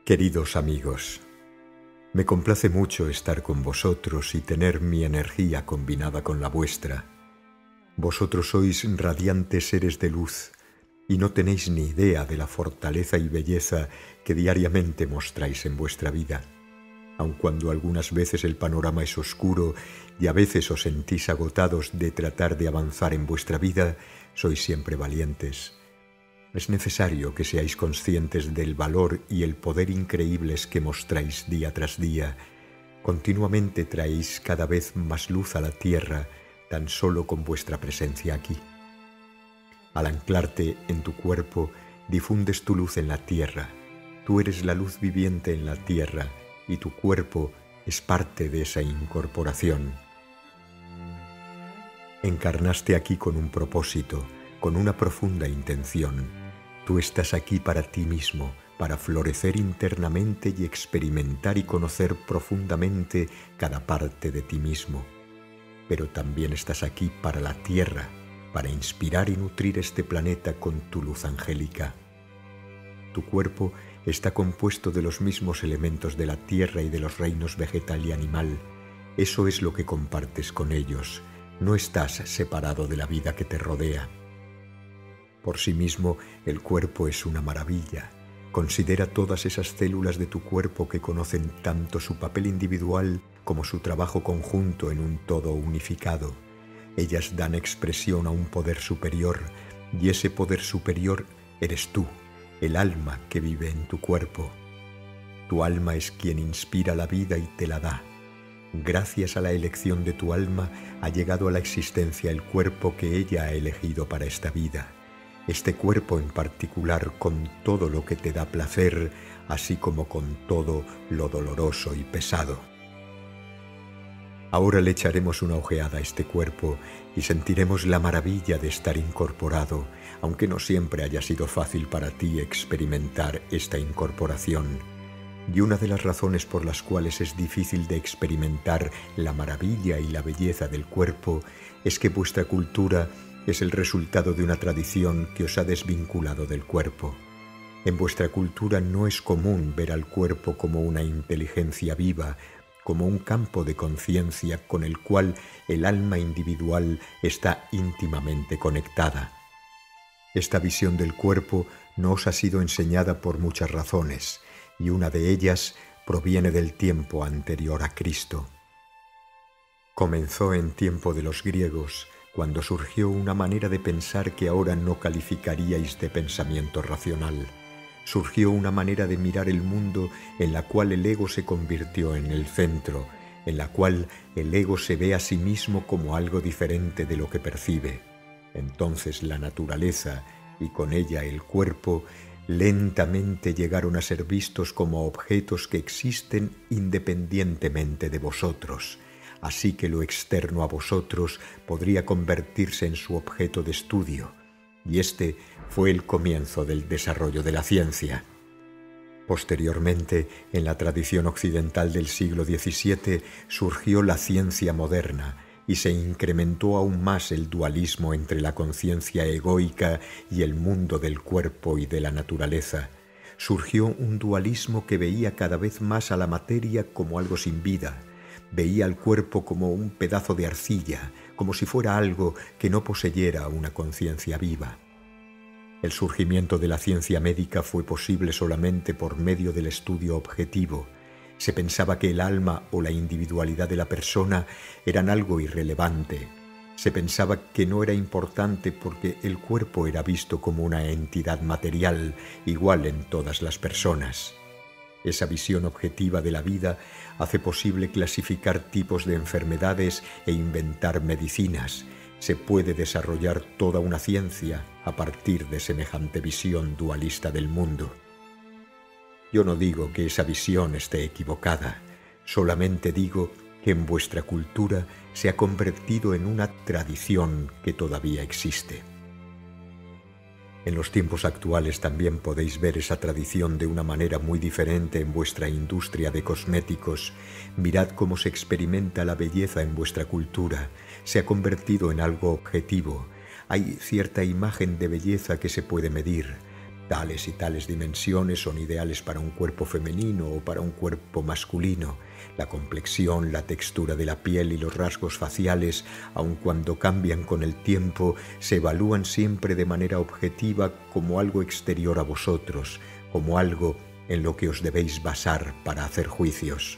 Queridos amigos, me complace mucho estar con vosotros y tener mi energía combinada con la vuestra. Vosotros sois radiantes seres de luz y no tenéis ni idea de la fortaleza y belleza que diariamente mostráis en vuestra vida. Aun cuando algunas veces el panorama es oscuro y a veces os sentís agotados de tratar de avanzar en vuestra vida, sois siempre valientes. Es necesario que seáis conscientes del valor y el poder increíbles que mostráis día tras día. Continuamente traéis cada vez más luz a la tierra, tan solo con vuestra presencia aquí. Al anclarte en tu cuerpo, difundes tu luz en la tierra. Tú eres la luz viviente en la tierra y tu cuerpo es parte de esa incorporación. Encarnaste aquí con un propósito, con una profunda intención. Tú estás aquí para ti mismo, para florecer internamente y experimentar y conocer profundamente cada parte de ti mismo. Pero también estás aquí para la tierra, para inspirar y nutrir este planeta con tu luz angélica. Tu cuerpo está compuesto de los mismos elementos de la tierra y de los reinos vegetal y animal. Eso es lo que compartes con ellos. No estás separado de la vida que te rodea. Por sí mismo, el cuerpo es una maravilla. Considera todas esas células de tu cuerpo que conocen tanto su papel individual como su trabajo conjunto en un todo unificado. Ellas dan expresión a un poder superior, y ese poder superior eres tú, el alma que vive en tu cuerpo. Tu alma es quien inspira la vida y te la da. Gracias a la elección de tu alma ha llegado a la existencia el cuerpo que ella ha elegido para esta vida. Este cuerpo en particular, con todo lo que te da placer, así como con todo lo doloroso y pesado. Ahora le echaremos una ojeada a este cuerpo y sentiremos la maravilla de estar incorporado, aunque no siempre haya sido fácil para ti experimentar esta incorporación. Y una de las razones por las cuales es difícil de experimentar la maravilla y la belleza del cuerpo es que vuestra cultura es el resultado de una tradición que os ha desvinculado del cuerpo. En vuestra cultura no es común ver al cuerpo como una inteligencia viva, como un campo de conciencia con el cual el alma individual está íntimamente conectada. Esta visión del cuerpo no os ha sido enseñada por muchas razones, y una de ellas proviene del tiempo anterior a Cristo. Comenzó en tiempo de los griegos, cuando surgió una manera de pensar que ahora no calificaríais de pensamiento racional. Surgió una manera de mirar el mundo en la cual el ego se convirtió en el centro, en la cual el ego se ve a sí mismo como algo diferente de lo que percibe. Entonces la naturaleza, y con ella el cuerpo, lentamente llegaron a ser vistos como objetos que existen independientemente de vosotros. Así que lo externo a vosotros podría convertirse en su objeto de estudio, y este fue el comienzo del desarrollo de la ciencia. Posteriormente, en la tradición occidental del siglo XVII, surgió la ciencia moderna y se incrementó aún más el dualismo entre la conciencia egoica y el mundo del cuerpo y de la naturaleza. Surgió un dualismo que veía cada vez más a la materia como algo sin vida. Veía al cuerpo como un pedazo de arcilla, como si fuera algo que no poseyera una conciencia viva. El surgimiento de la ciencia médica fue posible solamente por medio del estudio objetivo. Se pensaba que el alma o la individualidad de la persona eran algo irrelevante. Se pensaba que no era importante porque el cuerpo era visto como una entidad material, igual en todas las personas. Esa visión objetiva de la vida hace posible clasificar tipos de enfermedades e inventar medicinas. Se puede desarrollar toda una ciencia a partir de semejante visión dualista del mundo. Yo no digo que esa visión esté equivocada, solamente digo que en vuestra cultura se ha convertido en una tradición que todavía existe. En los tiempos actuales también podéis ver esa tradición de una manera muy diferente en vuestra industria de cosméticos. Mirad cómo se experimenta la belleza en vuestra cultura. Se ha convertido en algo objetivo. Hay cierta imagen de belleza que se puede medir. Tales y tales dimensiones son ideales para un cuerpo femenino o para un cuerpo masculino. La complexión, la textura de la piel y los rasgos faciales, aun cuando cambian con el tiempo, se evalúan siempre de manera objetiva como algo exterior a vosotros, como algo en lo que os debéis basar para hacer juicios.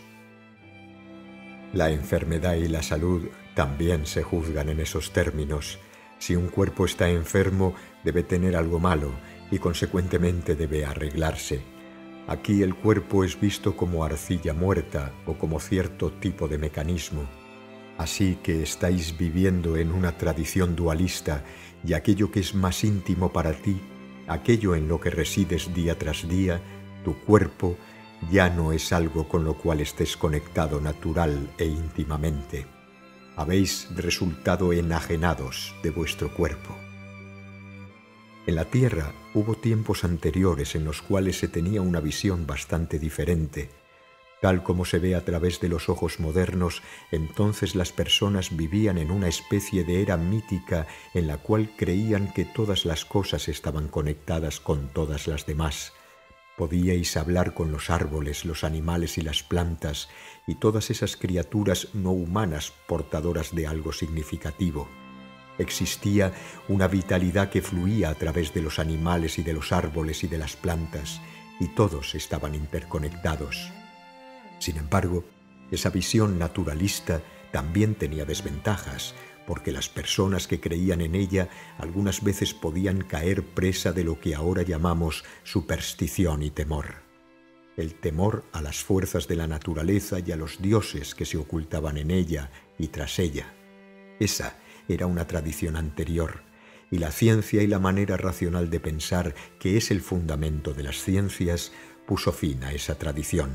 La enfermedad y la salud también se juzgan en esos términos. Si un cuerpo está enfermo, debe tener algo malo y consecuentemente debe arreglarse. Aquí el cuerpo es visto como arcilla muerta o como cierto tipo de mecanismo. Así que estáis viviendo en una tradición dualista y aquello que es más íntimo para ti, aquello en lo que resides día tras día, tu cuerpo, ya no es algo con lo cual estés conectado natural e íntimamente. Habéis resultado enajenados de vuestro cuerpo. En la Tierra hubo tiempos anteriores en los cuales se tenía una visión bastante diferente. Tal como se ve a través de los ojos modernos, entonces las personas vivían en una especie de era mítica en la cual creían que todas las cosas estaban conectadas con todas las demás. Podíais hablar con los árboles, los animales y las plantas, y todas esas criaturas no humanas portadoras de algo significativo. Existía una vitalidad que fluía a través de los animales y de los árboles y de las plantas, y todos estaban interconectados. Sin embargo, esa visión naturalista también tenía desventajas, porque las personas que creían en ella algunas veces podían caer presa de lo que ahora llamamos superstición y temor. El temor a las fuerzas de la naturaleza y a los dioses que se ocultaban en ella y tras ella. Esa era una tradición anterior, y la ciencia y la manera racional de pensar, que es el fundamento de las ciencias, puso fin a esa tradición.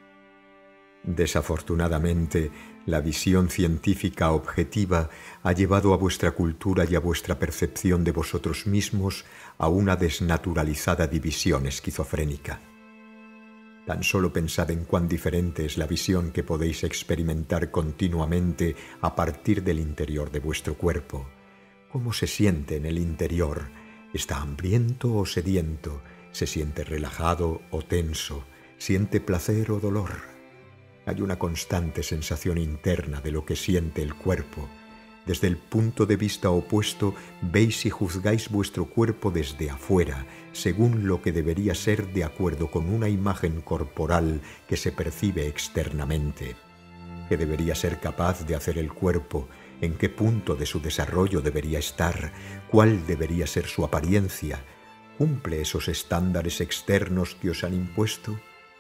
Desafortunadamente, la visión científica objetiva ha llevado a vuestra cultura y a vuestra percepción de vosotros mismos a una desnaturalizada división esquizofrénica. Tan solo pensad en cuán diferente es la visión que podéis experimentar continuamente a partir del interior de vuestro cuerpo. ¿Cómo se siente en el interior? ¿Está hambriento o sediento? ¿Se siente relajado o tenso? ¿Siente placer o dolor? Hay una constante sensación interna de lo que siente el cuerpo. Desde el punto de vista opuesto, veis y juzgáis vuestro cuerpo desde afuera, según lo que debería ser de acuerdo con una imagen corporal que se percibe externamente. ¿Qué debería ser capaz de hacer el cuerpo? ¿En qué punto de su desarrollo debería estar? ¿Cuál debería ser su apariencia? ¿Cumple esos estándares externos que os han impuesto?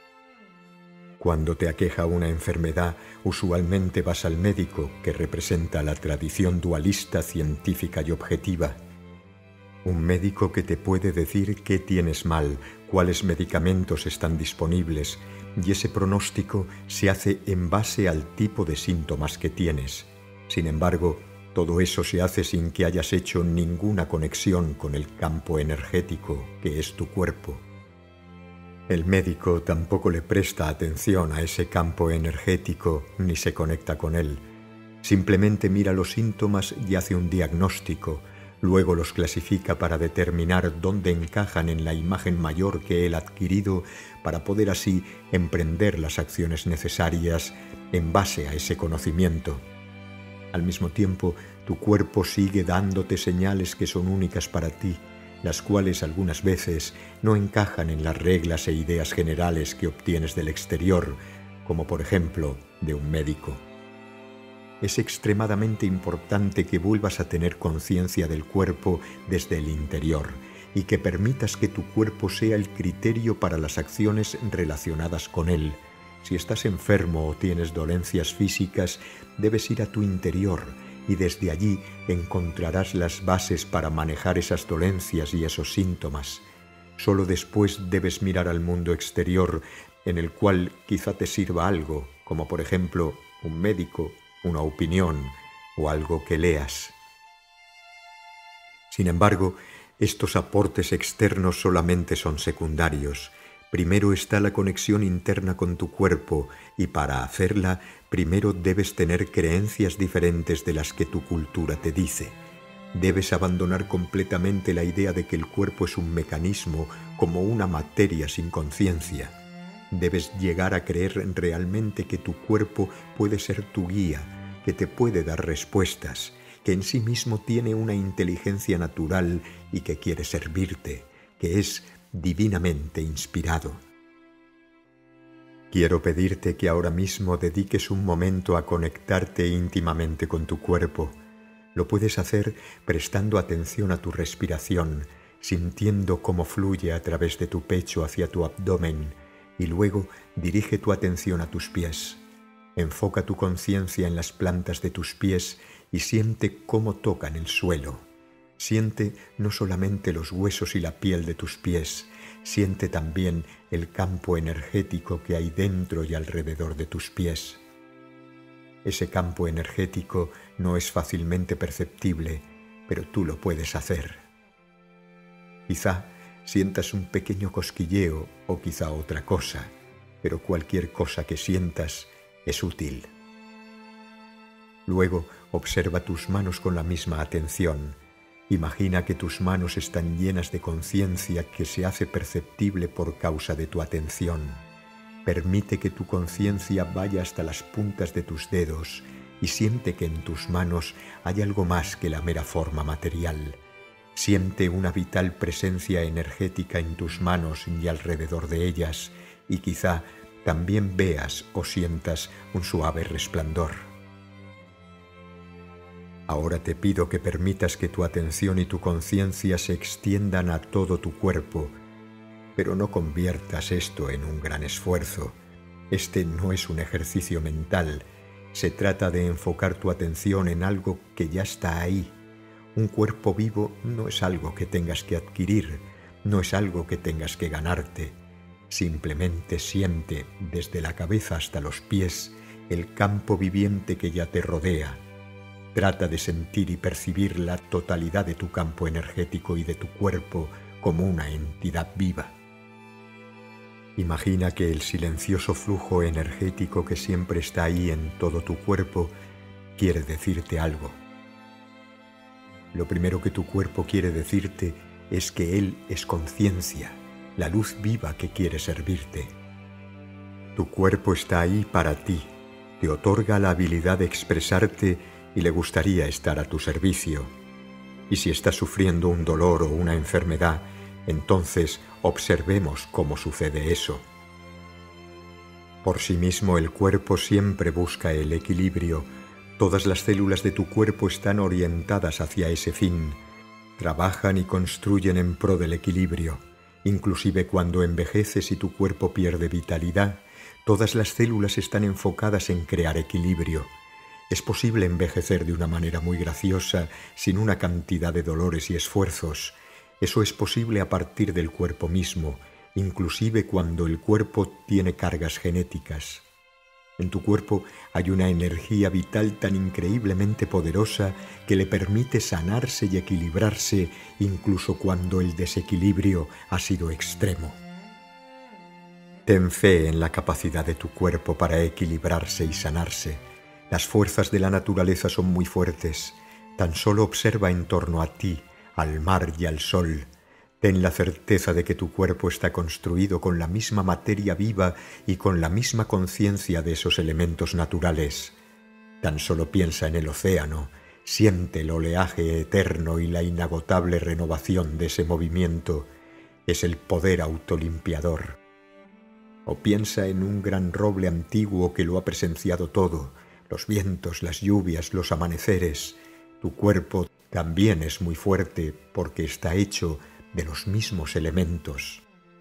Cuando te aqueja una enfermedad, usualmente vas al médico, que representa la tradición dualista, científica y objetiva. Un médico que te puede decir qué tienes mal, cuáles medicamentos están disponibles, y ese pronóstico se hace en base al tipo de síntomas que tienes. Sin embargo, todo eso se hace sin que hayas hecho ninguna conexión con el campo energético que es tu cuerpo. El médico tampoco le presta atención a ese campo energético ni se conecta con él. Simplemente mira los síntomas y hace un diagnóstico, luego los clasifica para determinar dónde encajan en la imagen mayor que él ha adquirido para poder así emprender las acciones necesarias en base a ese conocimiento. Al mismo tiempo, tu cuerpo sigue dándote señales que son únicas para ti, las cuales algunas veces no encajan en las reglas e ideas generales que obtienes del exterior, como por ejemplo de un médico. Es extremadamente importante que vuelvas a tener conciencia del cuerpo desde el interior y que permitas que tu cuerpo sea el criterio para las acciones relacionadas con él. Si estás enfermo o tienes dolencias físicas, debes ir a tu interior y desde allí encontrarás las bases para manejar esas dolencias y esos síntomas. Solo después debes mirar al mundo exterior, en el cual quizá te sirva algo, como por ejemplo un médico, una opinión o algo que leas. Sin embargo, estos aportes externos solamente son secundarios. Primero está la conexión interna con tu cuerpo y para hacerla, primero debes tener creencias diferentes de las que tu cultura te dice. Debes abandonar completamente la idea de que el cuerpo es un mecanismo, como una materia sin conciencia. Debes llegar a creer realmente que tu cuerpo puede ser tu guía, que te puede dar respuestas, que en sí mismo tiene una inteligencia natural y que quiere servirte, que es divinamente inspirado. Quiero pedirte que ahora mismo dediques un momento a conectarte íntimamente con tu cuerpo. Lo puedes hacer prestando atención a tu respiración, sintiendo cómo fluye a través de tu pecho hacia tu abdomen, y luego dirige tu atención a tus pies. Enfoca tu conciencia en las plantas de tus pies y siente cómo tocan el suelo. Siente no solamente los huesos y la piel de tus pies, siente también el campo energético que hay dentro y alrededor de tus pies. Ese campo energético no es fácilmente perceptible, pero tú lo puedes hacer. Quizá sientas un pequeño cosquilleo o quizá otra cosa, pero cualquier cosa que sientas es útil. Luego observa tus manos con la misma atención. Imagina que tus manos están llenas de conciencia que se hace perceptible por causa de tu atención. Permite que tu conciencia vaya hasta las puntas de tus dedos y siente que en tus manos hay algo más que la mera forma material. Siente una vital presencia energética en tus manos y alrededor de ellas, y quizá también veas o sientas un suave resplandor. Ahora te pido que permitas que tu atención y tu conciencia se extiendan a todo tu cuerpo, pero no conviertas esto en un gran esfuerzo. Este no es un ejercicio mental, se trata de enfocar tu atención en algo que ya está ahí. Un cuerpo vivo no es algo que tengas que adquirir, no es algo que tengas que ganarte. Simplemente siente desde la cabeza hasta los pies el campo viviente que ya te rodea. Trata de sentir y percibir la totalidad de tu campo energético y de tu cuerpo como una entidad viva. Imagina que el silencioso flujo energético que siempre está ahí en todo tu cuerpo quiere decirte algo. Lo primero que tu cuerpo quiere decirte es que él es conciencia, la luz viva que quiere servirte. Tu cuerpo está ahí para ti, te otorga la habilidad de expresarte y le gustaría estar a tu servicio. Y si estás sufriendo un dolor o una enfermedad, entonces observemos cómo sucede eso. Por sí mismo el cuerpo siempre busca el equilibrio. Todas las células de tu cuerpo están orientadas hacia ese fin. Trabajan y construyen en pro del equilibrio. Inclusive cuando envejeces y tu cuerpo pierde vitalidad, todas las células están enfocadas en crear equilibrio. Es posible envejecer de una manera muy graciosa, sin una cantidad de dolores y esfuerzos. Eso es posible a partir del cuerpo mismo, inclusive cuando el cuerpo tiene cargas genéticas. En tu cuerpo hay una energía vital tan increíblemente poderosa que le permite sanarse y equilibrarse incluso cuando el desequilibrio ha sido extremo. Ten fe en la capacidad de tu cuerpo para equilibrarse y sanarse. Las fuerzas de la naturaleza son muy fuertes. Tan solo observa en torno a ti, al mar y al sol. Ten la certeza de que tu cuerpo está construido con la misma materia viva y con la misma conciencia de esos elementos naturales. Tan solo piensa en el océano, siente el oleaje eterno y la inagotable renovación de ese movimiento. Es el poder autolimpiador. O piensa en un gran roble antiguo que lo ha presenciado todo, los vientos, las lluvias, los amaneceres. Tu cuerpo también es muy fuerte porque está hecho de los mismos elementos.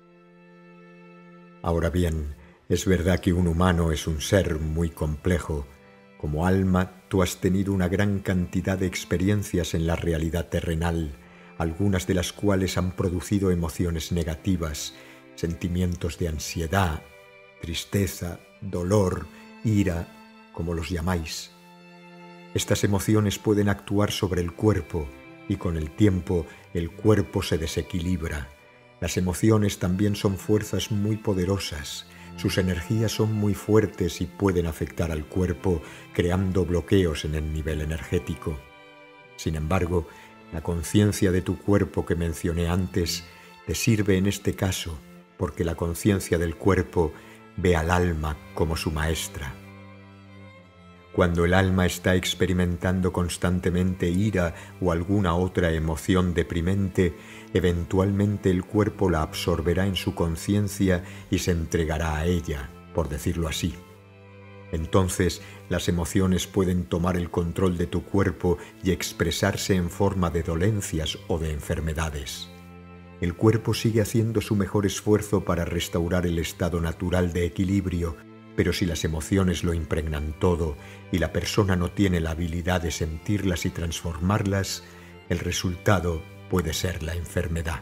Ahora bien, es verdad que un humano es un ser muy complejo. Como alma, tú has tenido una gran cantidad de experiencias en la realidad terrenal, algunas de las cuales han producido emociones negativas, sentimientos de ansiedad, tristeza, dolor, ira, como los llamáis. Estas emociones pueden actuar sobre el cuerpo y con el tiempo el cuerpo se desequilibra. Las emociones también son fuerzas muy poderosas. Sus energías son muy fuertes y pueden afectar al cuerpo creando bloqueos en el nivel energético. Sin embargo, La conciencia de tu cuerpo que mencioné antes te sirve en este caso, porque la conciencia del cuerpo ve al alma como su maestra. Cuando el alma está experimentando constantemente ira o alguna otra emoción deprimente, eventualmente el cuerpo la absorberá en su conciencia y se entregará a ella, por decirlo así. Entonces, las emociones pueden tomar el control de tu cuerpo y expresarse en forma de dolencias o de enfermedades. El cuerpo sigue haciendo su mejor esfuerzo para restaurar el estado natural de equilibrio, pero si las emociones lo impregnan todo y la persona no tiene la habilidad de sentirlas y transformarlas, el resultado puede ser la enfermedad.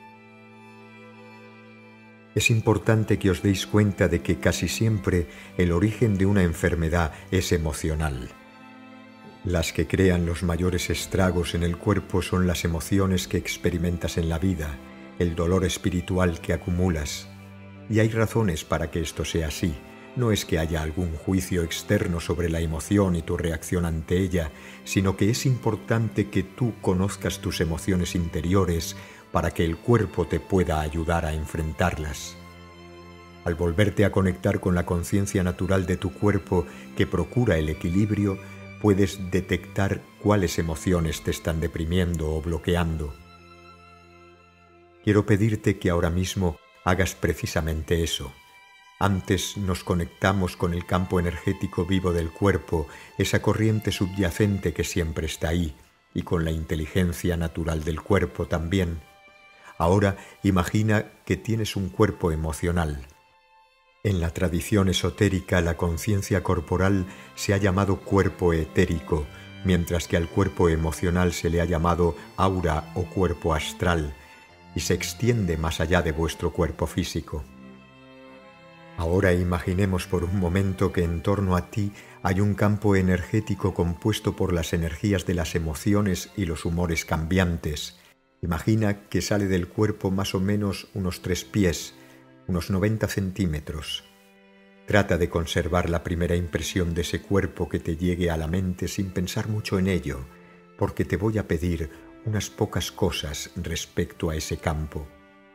Es importante que os deis cuenta de que casi siempre el origen de una enfermedad es emocional. Las que crean los mayores estragos en el cuerpo son las emociones que experimentas en la vida, el dolor espiritual que acumulas. Y hay razones para que esto sea así. No es que haya algún juicio externo sobre la emoción y tu reacción ante ella, sino que es importante que tú conozcas tus emociones interiores para que el cuerpo te pueda ayudar a enfrentarlas. Al volverte a conectar con la conciencia natural de tu cuerpo que procura el equilibrio, puedes detectar cuáles emociones te están deprimiendo o bloqueando. Quiero pedirte que ahora mismo hagas precisamente eso. Antes nos conectamos con el campo energético vivo del cuerpo, esa corriente subyacente que siempre está ahí, y con la inteligencia natural del cuerpo también. Ahora imagina que tienes un cuerpo emocional. En la tradición esotérica, la conciencia corporal se ha llamado cuerpo etérico, mientras que al cuerpo emocional se le ha llamado aura o cuerpo astral, y se extiende más allá de vuestro cuerpo físico. Ahora imaginemos por un momento que en torno a ti hay un campo energético compuesto por las energías de las emociones y los humores cambiantes. Imagina que sale del cuerpo más o menos unos 3 pies, unos 90 centímetros. Trata de conservar la primera impresión de ese cuerpo que te llegue a la mente sin pensar mucho en ello, porque te voy a pedir unas pocas cosas respecto a ese campo.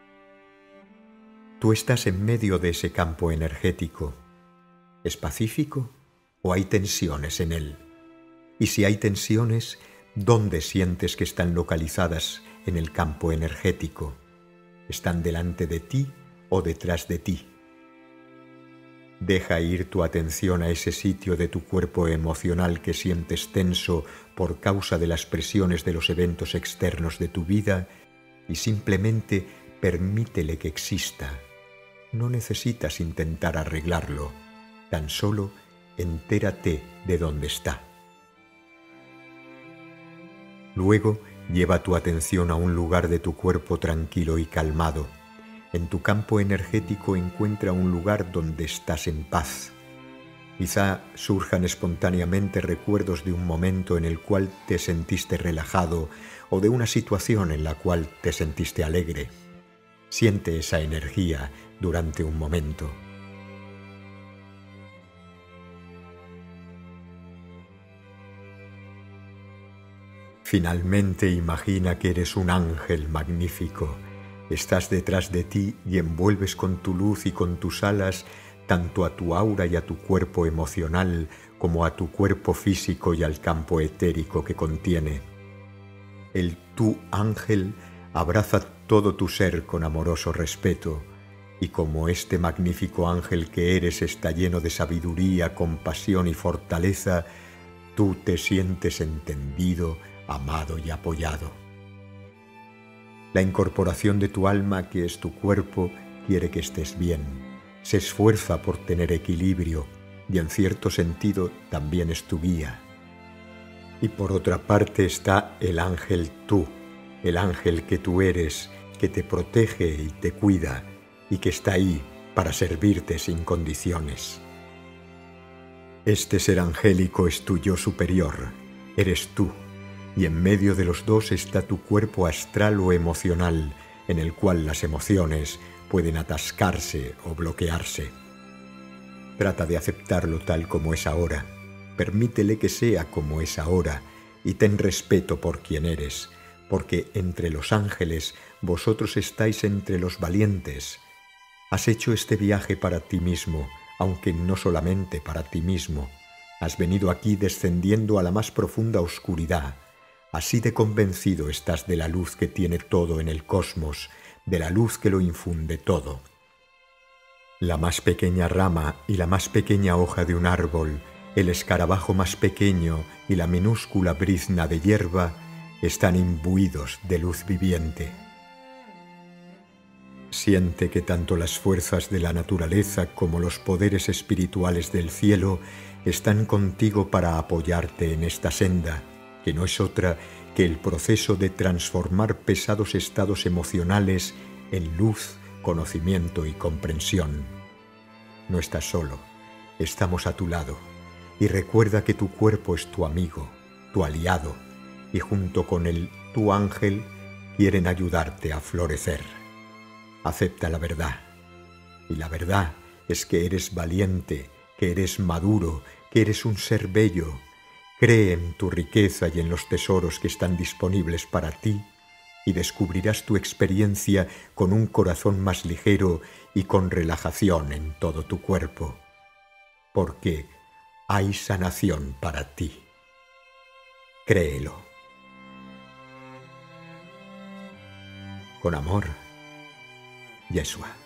Tú estás en medio de ese campo energético. ¿Es pacífico o hay tensiones en él? Y si hay tensiones, ¿dónde sientes que están localizadas en el campo energético? ¿Están delante de ti o detrás de ti? Deja ir tu atención a ese sitio de tu cuerpo emocional que sientes tenso por causa de las presiones de los eventos externos de tu vida y simplemente permítele que exista. No necesitas intentar arreglarlo, tan solo entérate de dónde está. Luego, lleva tu atención a un lugar de tu cuerpo tranquilo y calmado. En tu campo energético encuentra un lugar donde estás en paz. Quizá surjan espontáneamente recuerdos de un momento en el cual te sentiste relajado o de una situación en la cual te sentiste alegre. Siente esa energía durante un momento. Finalmente imagina que eres un ángel magnífico. Estás detrás de ti y envuelves con tu luz y con tus alas tanto a tu aura y a tu cuerpo emocional como a tu cuerpo físico y al campo etérico que contiene. El tú ángel abraza todo tu ser con amoroso respeto y como este magnífico ángel que eres está lleno de sabiduría, compasión y fortaleza, tú te sientes entendido, amado y apoyado. La incorporación de tu alma, que es tu cuerpo, quiere que estés bien. Se esfuerza por tener equilibrio y en cierto sentido también es tu guía. Y por otra parte está el ángel tú, el ángel que tú eres, que te protege y te cuida y que está ahí para servirte sin condiciones. Este ser angélico es tu yo superior, eres tú. Y en medio de los dos está tu cuerpo astral o emocional, en el cual las emociones pueden atascarse o bloquearse. Trata de aceptarlo tal como es ahora, permítele que sea como es ahora, y ten respeto por quien eres, porque entre los ángeles vosotros estáis entre los valientes. Has hecho este viaje para ti mismo, aunque no solamente para ti mismo. Has venido aquí descendiendo a la más profunda oscuridad. Así de convencido estás de la luz que tiene todo en el cosmos, de la luz que lo infunde todo. La más pequeña rama y la más pequeña hoja de un árbol, el escarabajo más pequeño y la minúscula brizna de hierba están imbuidos de luz viviente. Siente que tanto las fuerzas de la naturaleza como los poderes espirituales del cielo están contigo para apoyarte en esta senda, que no es otra que el proceso de transformar pesados estados emocionales en luz, conocimiento y comprensión. No estás solo, estamos a tu lado, y recuerda que tu cuerpo es tu amigo, tu aliado, y junto con él, tu ángel, quieren ayudarte a florecer. Acepta la verdad, y la verdad es que eres valiente, que eres maduro, que eres un ser bello. Cree en tu riqueza y en los tesoros que están disponibles para ti, y descubrirás tu experiencia con un corazón más ligero y con relajación en todo tu cuerpo, porque hay sanación para ti. Créelo. Con amor, Yeshua.